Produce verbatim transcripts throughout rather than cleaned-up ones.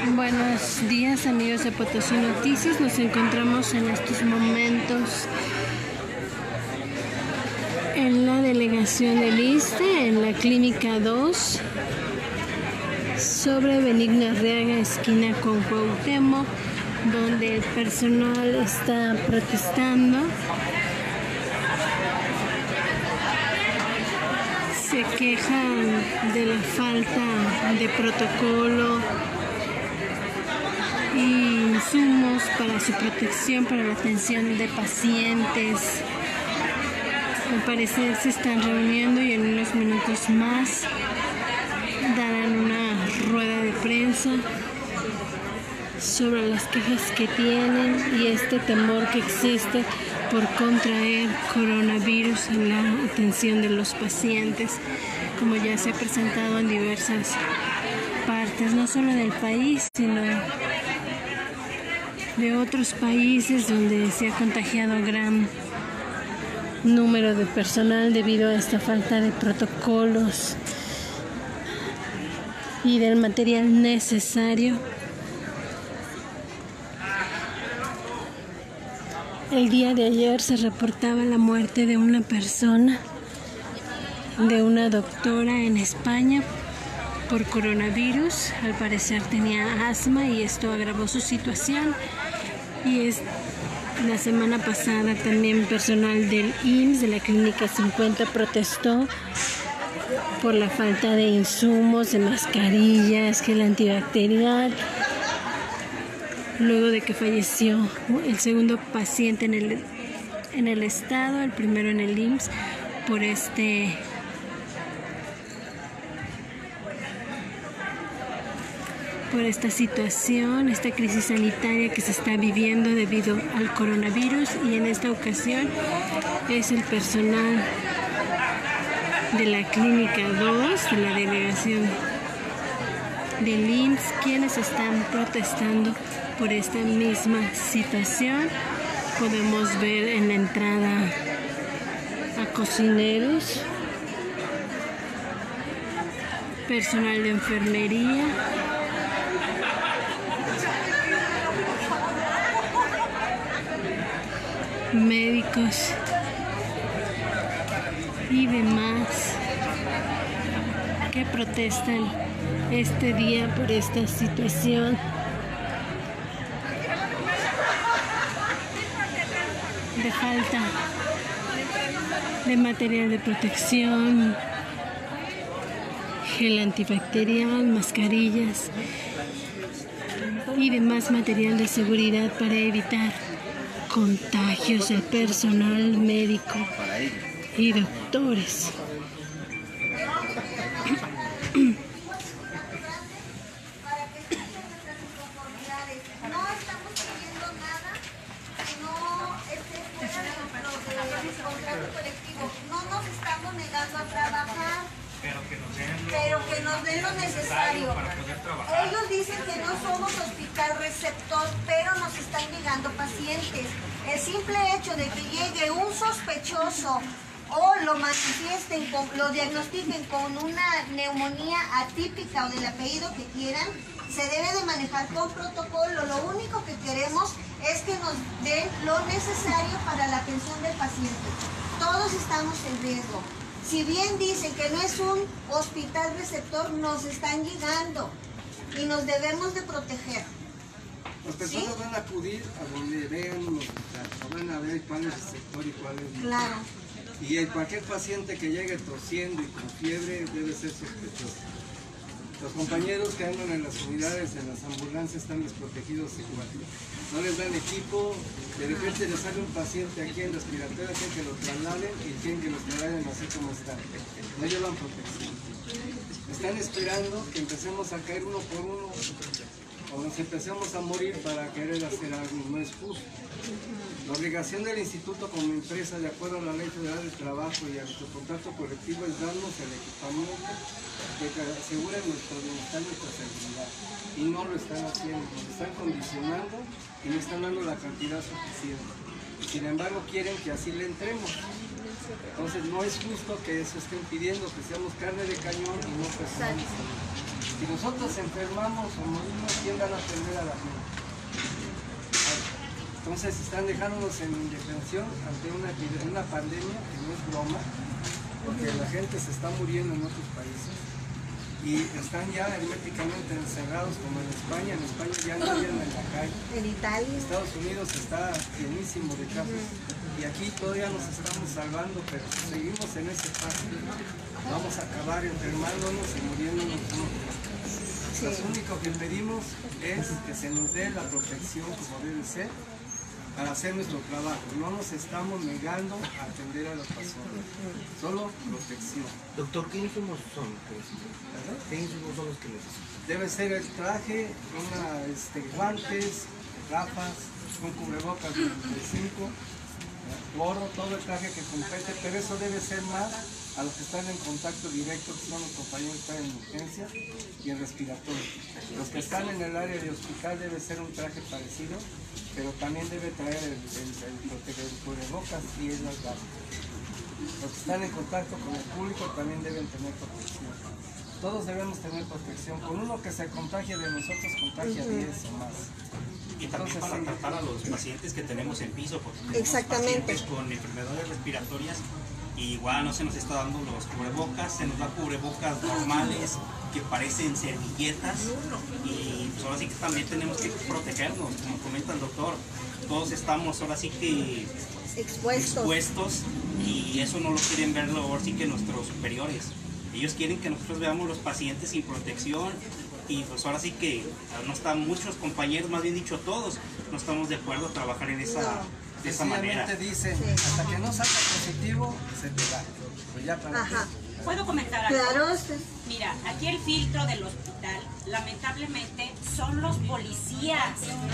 Buenos días, amigos de Potosí Noticias. Nos encontramos en estos momentos en la delegación del ISSSTE, en la Clínica dos, sobre Benigno Arriaga, esquina con Cuauhtémoc, donde el personal está protestando. Se quejan de la falta de protocolo y insumos para su protección, para la atención de pacientes. Al parecer se están reuniendo y en unos minutos más darán una rueda de prensa sobre las quejas que tienen y este temor que existe por contraer coronavirus en la atención de los pacientes, como ya se ha presentado en diversas partes, no solo del país, sino de otros países donde se ha contagiado gran número de personal debido a esta falta de protocolos y del material necesario. El día de ayer se reportaba la muerte de una persona, de una doctora en España, por coronavirus. Al parecer tenía asma y esto agravó su situación. Y es, la semana pasada también personal del I M S S, de la Clínica cincuenta, protestó por la falta de insumos, de mascarillas, gel antibacterial, luego de que falleció el segundo paciente en el, en el estado, el primero en el I M S S, por este por esta situación, esta crisis sanitaria que se está viviendo debido al coronavirus, y en esta ocasión es el personal de la Clínica dos, de la delegación del I M S S, quienes están protestando por esta misma situación. Podemos ver en la entrada a cocineros, personal de enfermería, médicos y demás que protestan este día por esta situación de falta de material de protección, gel antibacterial, mascarillas y demás material de seguridad para evitar contagios del personal médico y doctores. No nos estamos negando a trabajar, pero que nos den lo, pero que nos den lo necesario para poder trabajar. Ellos dicen que no somos hospital receptor, pero nos están llegando pacientes. El simple hecho de que llegue un sospechoso o lo manifiesten, con, lo diagnostiquen con una neumonía atípica o del apellido que quieran, se debe de manejar con protocolo. Lo único que queremos es que nos den lo necesario para la atención del paciente. Todos estamos en riesgo. Si bien dicen que no es un hospital receptor, nos están llegando y nos debemos de proteger. Las personas ¿sí? van a acudir a donde vean un hospital, van a ver cuál es el sector y cuál es el... Claro. Y cualquier paciente que llegue tosiendo y con fiebre debe ser sospechoso. Los compañeros que andan en las unidades, en las ambulancias, están desprotegidos igual. No les dan equipo, de repente les sale un paciente aquí en respiratoria, quieren que lo trasladen y quieren que los trasladen así como están. No llevan protección. Están esperando que empecemos a caer uno por uno o nos empecemos a morir para querer hacer algo. No es justo. La obligación del instituto como empresa, de acuerdo a la Ley Federal del Trabajo y a nuestro contrato colectivo, es darnos el equipamiento que asegure nuestro bienestar y nuestra seguridad. Y no lo están haciendo, nos están condicionando y no están dando la cantidad suficiente. Sin embargo, quieren que así le entremos. Entonces no es justo que eso estén pidiendo, que seamos carne de cañón y no personas. Si nosotros enfermamos o morimos, ¿quién van a atender a la gente? Entonces están dejándonos en indefensión ante una, una pandemia que no es broma, porque la gente se está muriendo en otros países y están ya herméticamente encerrados como en España. En España ya no vienen en la calle. En Italia. Estados Unidos está llenísimo de casos y aquí todavía nos estamos salvando, pero si seguimos en ese paso vamos a acabar enfermándonos y muriéndonos unos por otros. Sí. Lo único que pedimos es que se nos dé la protección como debe ser para hacer nuestro trabajo. No nos estamos negando a atender a las personas, solo protección. Doctor, ¿qué insumos son? ¿Qué insumos son los que necesitan? Debe ser el traje, una, este, guantes, gafas, un cubrebocas de noventa y cinco, gorro, todo el traje que compete, pero eso debe ser más a los que están en contacto directo, que son los compañeros que están en urgencia y en respiratorio. Los que están en el área de hospital debe ser un traje parecido, pero también debe traer el, el, el, el cubrebocas y es las gafas. Los que están en contacto con el público también deben tener protección. Todos debemos tener protección. Con uno que se contagie de nosotros, contagia diez o más. Y también para tratar a los pacientes que tenemos en piso, porque tenemos Exactamente. pacientes con enfermedades respiratorias y igual no se nos está dando los cubrebocas, se nos da cubrebocas normales que parecen servilletas y pues ahora sí que también tenemos que protegernos, como comenta el doctor, todos estamos ahora sí que expuestos, expuestos y eso no lo quieren ver ahora sí que nuestros superiores. Ellos quieren que nosotros veamos los pacientes sin protección y pues ahora sí que no están muchos compañeros, más bien dicho todos, no estamos de acuerdo a trabajar en esa, no. de esa manera. Dicen, sí. Hasta que no salga positivo, se te da. Pues ya para Ajá. ¿Puedo comentar algo? Claro, usted. Mira, aquí el filtro del hospital, lamentablemente, son los policías.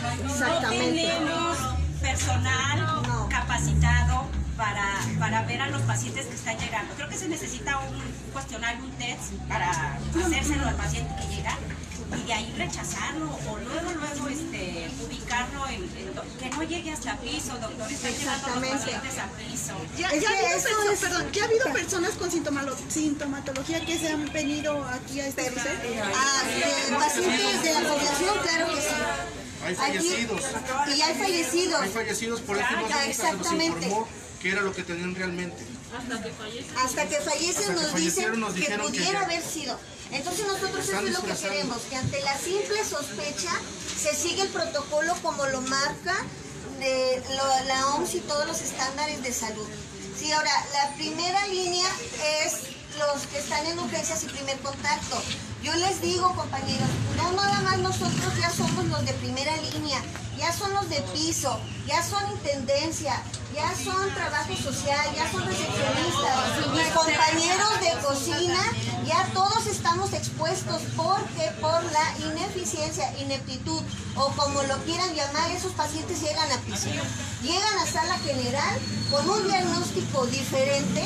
No tenemos personal no. capacitado para, para ver a los pacientes que están llegando. Creo que se necesita un cuestionario, un test para hacérselo al paciente que llega y de ahí rechazarlo o luego, luego este, ubicarlo en, en que no llegue hasta piso, doctor. Están llegando los pacientes a piso. Ya, ya, ha habido, es... perdón, ¿ya ha habido personas con sintomatología que se han venido aquí a este hospital? Ah, de pacientes de la población, claro que sí. Hay fallecidos. Aquí, y hay fallecidos. Hay fallecidos, por eso ah, no se nos informó qué era lo que tenían realmente. Hasta que fallecen. Hasta que fallecen Hasta nos que dicen nos que pudiera que haber sido. Entonces nosotros eso es lo que queremos, que ante la simple sospecha se sigue el protocolo como lo marca de lo, la O M S y todos los estándares de salud. Sí, ahora, la primera línea es los que están en urgencias y primer contacto. Yo les digo, compañeros, no nada más nosotros ya somos los de primera línea, ya son los de piso, ya son intendencia, ya son trabajo social, ya son recepcionistas, mis compañeros de cocina, ya todos estamos expuestos porque por la ineficiencia, ineptitud o como lo quieran llamar, esos pacientes llegan a piso, llegan a sala general con un diagnóstico diferente.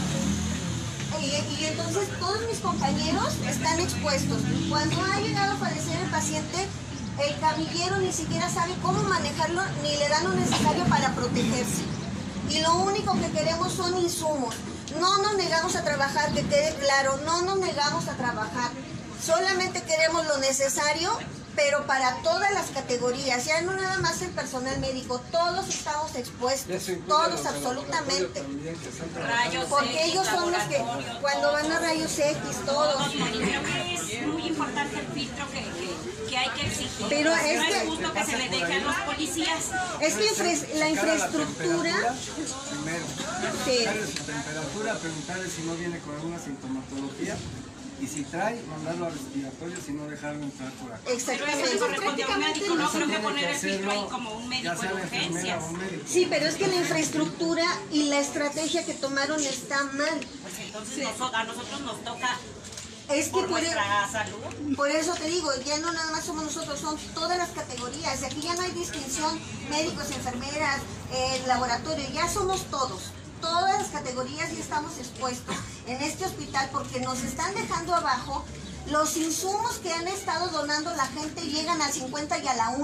Y, y entonces todos mis compañeros están expuestos. Cuando ha llegado a fallecer el paciente, el camillero ni siquiera sabe cómo manejarlo, ni le dan lo necesario para protegerse. Y lo único que queremos son insumos. No nos negamos a trabajar, que quede claro, no nos negamos a trabajar. Solamente queremos lo necesario, pero para todas las categorías, ya no nada más el personal médico, todos estamos expuestos, todos absolutamente. Rayos Porque X, ellos son los que cuando van a rayos X, todos. Creo que es muy importante el filtro que, que, que hay que exigir. Pero no es, es que, justo que se le deje a los policías. Es que infra, la infraestructura... Primero, preguntarle su temperatura, preguntarle si no viene con alguna sintomatología. Y si trae, mandarlo a respiratorio, si no dejarlo entrar por acá. Exactamente. Eso corresponde a un médico, no creo que poner el filtro ahí como un médico de urgencias. Sí, pero es que la infraestructura y la estrategia que tomaron está mal. Pues entonces sí. nosotros, a nosotros nos toca es que por, por nuestra el, salud. Por eso te digo, ya no nada más somos nosotros, son todas las categorías. Aquí ya no hay distinción, médicos, enfermeras, eh, laboratorio, ya somos todos. Todas las categorías ya estamos expuestos en este hospital porque nos están dejando abajo. Los insumos que han estado donando la gente llegan al cincuenta y a la uno.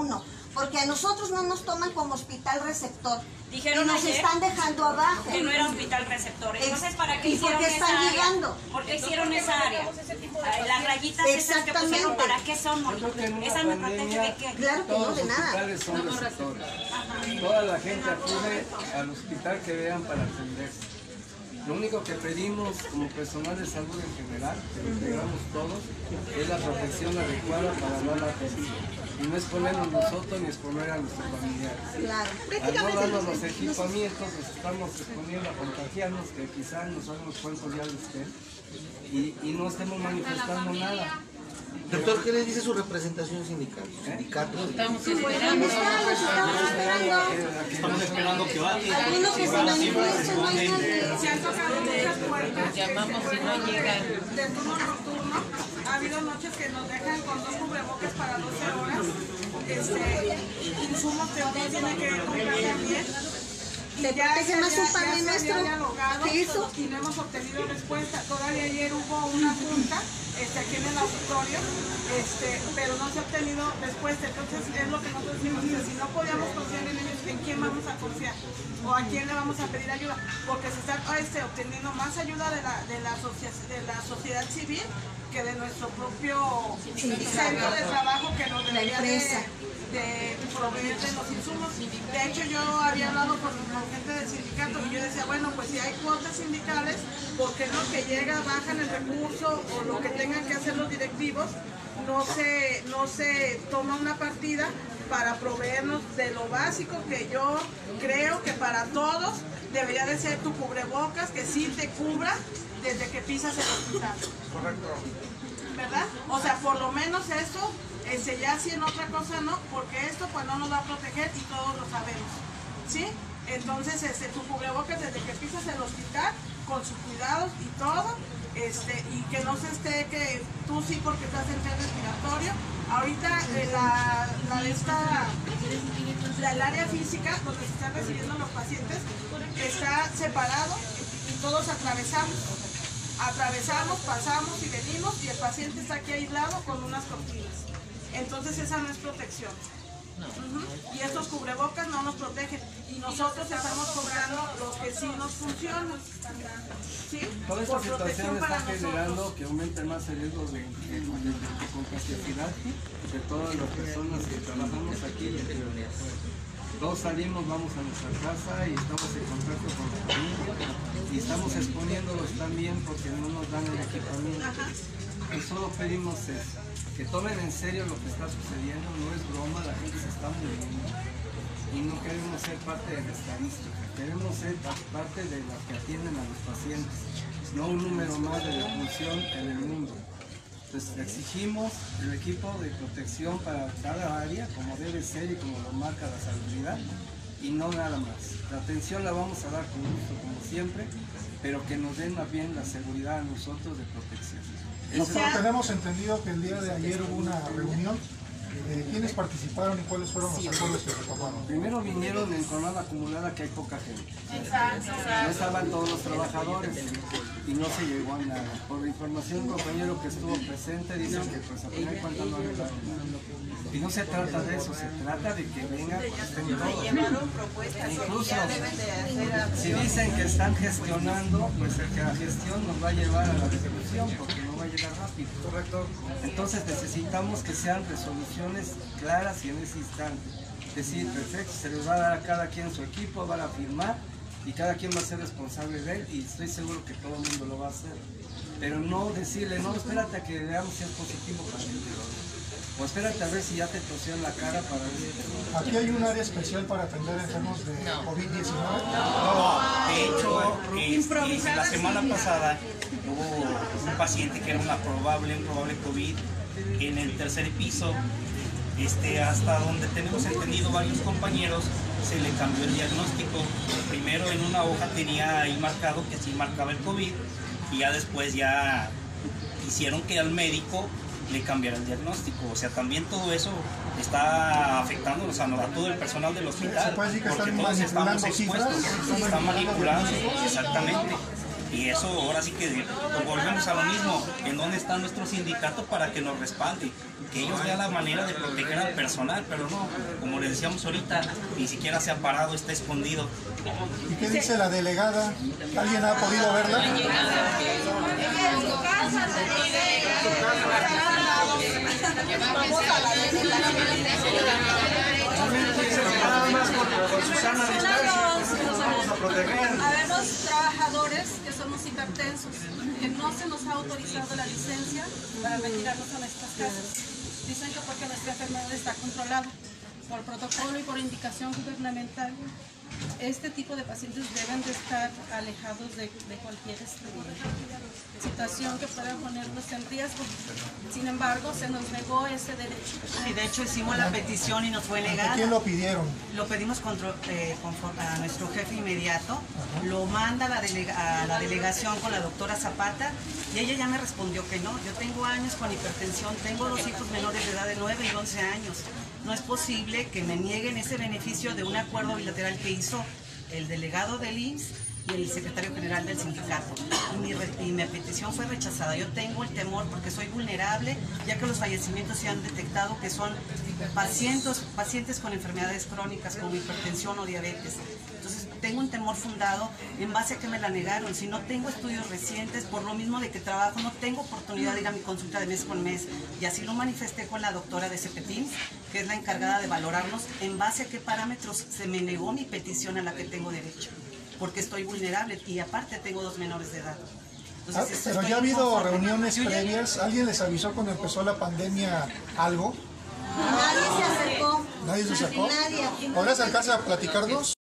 porque a nosotros no nos toman como hospital receptor. Dijeron y nos ayer están dejando abajo. que no era hospital receptor. Entonces, ¿para qué ¿Y hicieron por qué están esa área? llegando? ¿Por qué hicieron esa área? Las rayitas esas que pusieron, ¿para qué son? Yo creo que en una ¿Esa me protege pandemia de qué? Claro que no, todos de los nada. hospitales son receptores. Toda la gente acude al hospital que vean para atenderse. Lo único que pedimos como personal de salud en general, que lo entregamos todos, es la protección adecuada para dar la atención. Y no exponernos nosotros ni exponer a nuestros familiares. Claro. Al no darnos los equipamientos, nos estamos exponiendo a contagiarnos, que quizás no sabemos cuántos ya les estén, y, y no estemos manifestando nada. Doctor, ¿qué le dice su representación sindical? ¿Sindicatos? Estamos esperando. Estamos esperando que baje. Algunos que se manifiesten, no hay nadie. Se han tocado muchas puertas. Llamamos y no llegan. De turno nocturno. Ha habido noches que nos dejan con dos cubrebocas para doce horas. Este, insumos que uno tiene que comprar también. ¿Te protege más un padre nuestro que eso? Y no hemos obtenido respuesta. Todavía ayer hubo una junta este, aquí en el auditorio, este, pero no se ha obtenido respuesta. Entonces es lo que nosotros decimos, que si no podíamos confiar en ellos, ¿en quién vamos a confiar? ¿O a quién le vamos a pedir ayuda? Porque se está este, obteniendo más ayuda de la, de, la de la sociedad civil que de nuestro propio centro de trabajo que nos debería de, de proveer de los insumos. De hecho, yo había hablado con, con gente del sindicato y yo decía, bueno, pues si hay cuotas sindicales, ¿por qué no que llega, bajan el recurso o lo que tengan que hacer los directivos? No se, no se toma una partida para proveernos de lo básico que yo creo que para todos debería de ser tu cubrebocas, que sí te cubra desde que pisas el hospital. Correcto. ¿Verdad? O sea, por lo menos eso, este, ya si en otra cosa no, porque esto pues no nos va a proteger y todos lo sabemos. ¿Sí? Entonces, este, tu cubrebocas desde que pisas el hospital, con sus cuidados y todo, este, y que no se esté que tú sí porque estás en test respiratorio. Ahorita eh, la, la de esta, la, el área física donde se están recibiendo los pacientes está separado y todos atravesamos. Atravesamos, pasamos y venimos y el paciente está aquí aislado con unas cortinas. Entonces esa no es protección. Uh-huh. Y estos cubrebocas no nos protegen y nosotros estamos cobrando los que sí nos funcionan. ¿Sí? Toda esta Por situación protección está para generando nosotros. que aumente más el riesgo de, de, de, de contagiosidad de todas las personas que trabajamos aquí. Todos salimos, vamos a nuestra casa y estamos en contacto con la familia y estamos exponiéndolos también porque no nos dan el equipamiento. Y solo pedimos eso, que tomen en serio lo que está sucediendo, no es broma, la gente se está muriendo y no queremos ser parte de la estadística, queremos ser parte de las que atienden a los pacientes, no un número más de defunción en el mundo. Entonces exigimos el equipo de protección para cada área, como debe ser y como lo marca la salubridad, y no nada más. La atención la vamos a dar con gusto, como siempre, pero que nos den más bien la seguridad a nosotros de protección. Doctor, tenemos entendido que el día de ayer hubo una reunión. Eh, ¿Quiénes participaron y cuáles fueron los acuerdos que se tomaron? Primero vinieron en jornada acumulada que hay poca gente. No estaban todos los trabajadores y no se llegó a nada. Por la información un compañero que estuvo presente dicen que pues a final de cuentas no arreglaron nada. Y no se trata de eso, se trata de que vengan pues, estén todos. Incluso si dicen que están gestionando, pues el que la gestión nos va a llevar a la resolución porque no va a llegar rápido. Correcto. Entonces necesitamos que sean resoluciones claras y en ese instante. Es decir, perfecto, se les va a dar a cada quien su equipo, van a firmar y cada quien va a ser responsable de él y estoy seguro que todo el mundo lo va a hacer. Pero no decirle, no, espérate a que veamos si es positivo para el o espérate a ver si ya te tosieron la cara para ver si... ¿Aquí hay un área especial para atender enfermos de COVID diecinueve? No, de hecho, este, la semana pasada hubo un paciente que era una probable, un probable COVID en el tercer piso. Este, hasta donde tenemos entendido varios compañeros, se le cambió el diagnóstico. Primero en una hoja tenía ahí marcado que sí marcaba el COVID y ya después ya hicieron que al médico le cambiara el diagnóstico. O sea, también todo eso está afectando, o sea, a todo el personal del hospital. ¿Se puede decir que porque están todos estamos manipulando expuestos, cifras? están manipulando, exactamente. Y eso ahora sí que volvemos a lo mismo, en dónde está nuestro sindicato para que nos respalde, que ellos vean la manera de proteger al personal, pero no, como les decíamos ahorita, ni siquiera se ha parado, está escondido. ¿Y qué dice la delegada? ¿Alguien ha podido verla? Habemos trabajadores que somos hipertensos, que no se nos ha autorizado la licencia para retirarnos a nuestras casas. Dicen que porque nuestra enfermedad está controlada por protocolo y por indicación gubernamental. Este tipo de pacientes deben de estar alejados de, de cualquier este, situación que pueda ponerlos en riesgo. Sin embargo, se nos negó ese derecho. Y de hecho hicimos la petición y nos fue negada. ¿A quién lo pidieron? Lo pedimos contra, eh, conforme a nuestro jefe inmediato. Ajá. Lo manda a la, delega, a la delegación con la doctora Zapata y ella ya me respondió que no. Yo tengo años con hipertensión, tengo dos hijos menores de edad de nueve y once años. No es posible que me nieguen ese beneficio de un acuerdo bilateral que hizo el delegado del I M S S y el secretario general del sindicato. Y mi, y mi petición fue rechazada. Yo tengo el temor porque soy vulnerable, ya que los fallecimientos se han detectado que son pacientes, pacientes con enfermedades crónicas como hipertensión o diabetes. Entonces tengo un temor fundado en base a que me la negaron. Si no tengo estudios recientes, por lo mismo de que trabajo, no tengo oportunidad de ir a mi consulta de mes con mes. Y así lo manifesté con la doctora de CEPETIMS, que es la encargada de valorarnos en base a qué parámetros se me negó mi petición a la que tengo derecho. Porque estoy vulnerable y aparte tengo dos menores de edad. Entonces, ah, pero ya ha habido reuniones previas. ¿Alguien les avisó cuando empezó la pandemia algo? Nadie se acercó. ¿Nadie se acercó? Nadie. ¿Podrías acercarse a platicarnos?